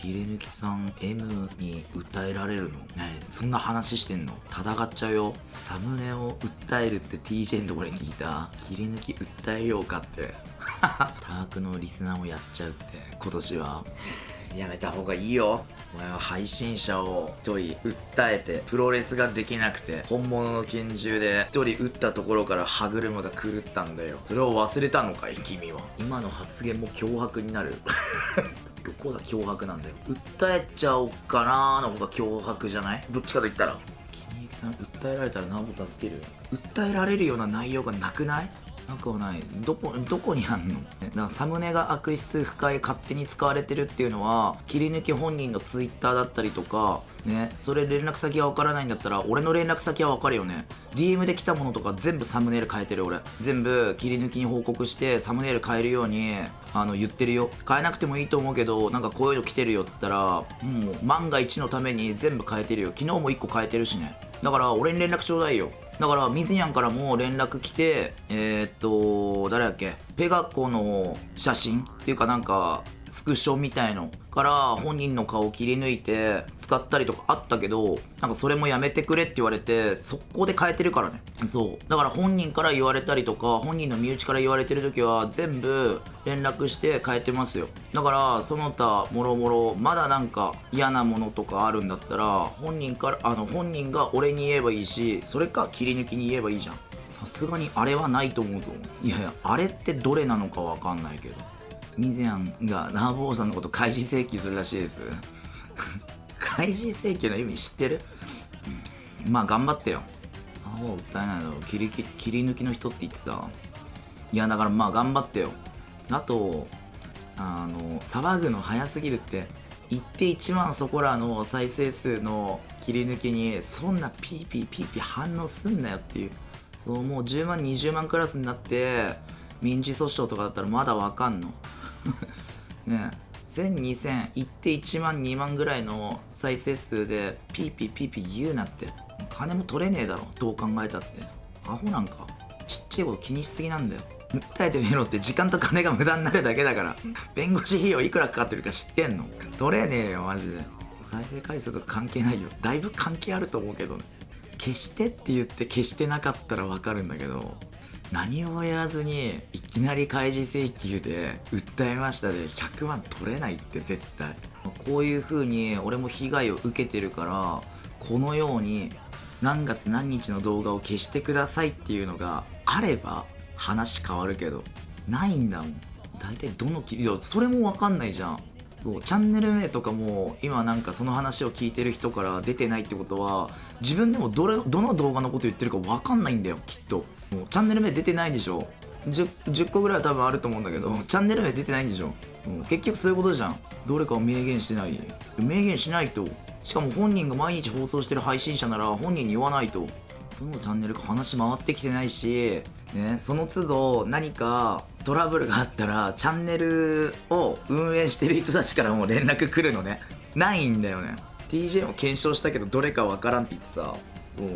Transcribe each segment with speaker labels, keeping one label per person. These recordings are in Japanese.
Speaker 1: 切り抜きさん M に訴えられるのね。そんな話してんの戦っちゃうよ。サムネを訴えるって TJ のところに聞いた。切り抜き訴えようかってタークのリスナーもやっちゃうって今年は。やめた方がいいよ。お前は配信者を一人訴えてプロレスができなくて本物の拳銃で一人撃ったところから歯車が狂ったんだよ。それを忘れたのかい君は。今の発言も脅迫になるどこが脅迫なんだよ。訴えちゃおうかなーの方が脅迫じゃない？どっちかと言ったら。君ゆきさん訴えられたら何も助ける。訴えられるような内容がなくない？なくはない。どこにあんの？だからサムネが悪質不快勝手に使われてるっていうのは切り抜き本人のツイッターだったりとかね、それ連絡先がわからないんだったら俺の連絡先はわかるよね。 DM で来たものとか全部サムネイル変えてる。俺全部切り抜きに報告してサムネイル変えるように言ってるよ。変えなくてもいいと思うけどなんかこういうの来てるよっつったらもう万が一のために全部変えてるよ。昨日も1個変えてるしね。だから俺に連絡ちょうだいよ。だから水にゃんからも連絡来て誰だっけ、ペガコの写真っていうかなんかスクショみたいのから本人の顔を切り抜いて使ったりとかあったけど、なんかそれもやめてくれって言われて速攻で変えてるからね。そうだから本人から言われたりとか本人の身内から言われてる時は全部連絡して変えてますよ。だからその他もろもろまだなんか嫌なものとかあるんだったら本人が俺に言えばいいし、それか切り抜きに言えばいいじゃん。さすがにあれはないと思うぞ。いやいや、あれってどれなのかわかんないけどミゼアンがナーボーさんのこと開示請求するらしいです開示請求の意味知ってる？まあ頑張ってよ。ナーボー訴えないだろ。切り抜きの人って言ってさ。いやだからまあ頑張ってよ。あと騒ぐの早すぎるって。言って1万そこらの再生数の切り抜きにそんなピーピー反応すんなよっていう。そうもう10万20万クラスになって民事訴訟とかだったらまだわかんのねえ、1000、2000いって1万2万ぐらいの再生数でピーピー言うなって。金も取れねえだろどう考えたって。アホなんかちっちゃいこと気にしすぎなんだよ。訴えてみろって時間と金が無駄になるだけだから。弁護士費用いくらかかってるか知ってんの？取れねえよマジで。再生回数とか関係ないよ。だいぶ関係あると思うけどね。消してって言って消してなかったらわかるんだけど、何も言わずにいきなり開示請求で訴えましたで100万取れないって絶対。こういう風に俺も被害を受けてるから、このように何月何日の動画を消してくださいっていうのがあれば話変わるけど、ないんだもん。大体どのいやそれも分かんないじゃん。そうチャンネル名とかも今なんかその話を聞いてる人から出てないってことは自分でもどの動画のこと言ってるか分かんないんだよきっと。もうチャンネル名出てないでしょ。10個ぐらいは多分あると思うんだけどチャンネル名出てないんでしょ。結局そういうことじゃん。どれかを明言してない。明言しないと。しかも本人が毎日放送してる配信者なら本人に言わないと。どのチャンネルか話回ってきてないしね、その都度何かトラブルがあったらチャンネルを運営してる人たちからも連絡来るのね。ないんだよね。 TJ も検証したけどどれかわからんって言ってさ。そう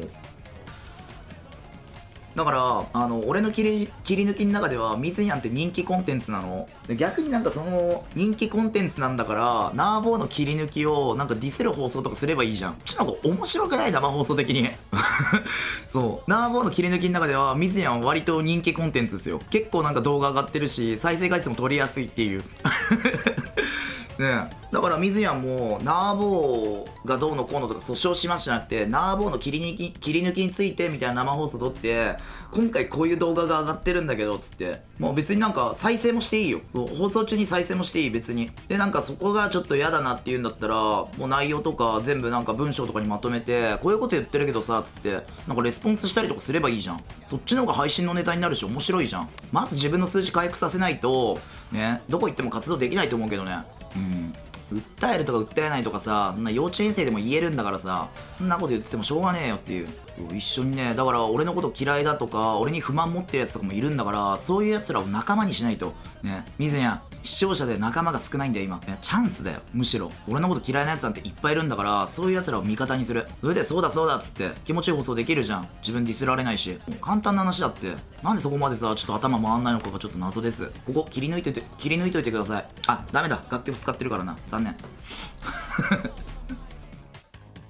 Speaker 1: だから俺の切り抜きの中ではミズニャンって人気コンテンツなの。逆になんかその人気コンテンツなんだからナーボーの切り抜きをなんかディスる放送とかすればいいじゃん。なんか面白くない？生放送的にそうナーボーの切り抜きの中ではミズニャンは割と人気コンテンツですよ。結構なんか動画上がってるし再生回数も取りやすいっていうね、だから水やんもナーボーがどうのこうのとか訴訟しますじゃなくてナーボーの切り抜きについてみたいな生放送撮って今回こういう動画が上がってるんだけどつってもう別になんか再生もしていいよ。そう放送中に再生もしていい別に。でなんかそこがちょっと嫌だなっていうんだったらもう内容とか全部なんか文章とかにまとめてこういうこと言ってるけどさつってなんかレスポンスしたりとかすればいいじゃん。そっちの方が配信のネタになるし面白いじゃん。まず自分の数字回復させないとねどこ行っても活動できないと思うけどね。訴えるとか訴えないとかさそんな幼稚園生でも言えるんだからさそんなこと言っててもしょうがねえよっていう。一緒にねだから俺のこと嫌いだとか俺に不満持ってるやつとかもいるんだからそういうやつらを仲間にしないとね。水やん視聴者で仲間が少ないんだよ今。いやチャンスだよ。むしろ俺のこと嫌いなやつなんていっぱいいるんだから、そういうやつらを味方にする。それでそうだそうだっつって気持ちいい放送できるじゃん。自分ディスられないし。簡単な話だって。なんでそこまでさちょっと頭回んないのかがちょっと謎です。ここ切り抜いといてください。あ、ダメだ、楽曲使ってるからな、残念。